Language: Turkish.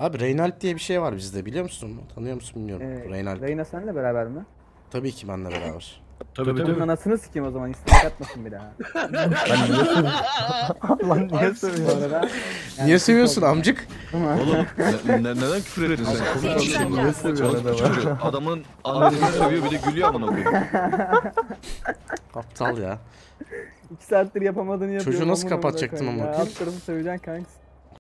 Abi Reynalp diye bir şey var bizde, biliyor musun? Tanıyor musun bilmiyorum. Reynalp. Reyna seninle beraber mi? Tabii ki benimle beraber. Tabii Bunun anasını sikeyim o zaman. İstek atmasın bir daha. Ben niye sövüyorum? Lan niye Bu sövüyorum? arada. Niye seviyorsun amcık? Ama Oğlum neden küfür ettin sen? Niye sövüyorsun adamı? Adamın anasını sövüyor bir de gülüyor amına koyayım. Aptal ya. 2 saattir yapamadığını yapıyor. Çocuğu nasıl amına kapatacaktım koyayım ama ya. bakayım? Alt tarafı söyleyeceksin kanka.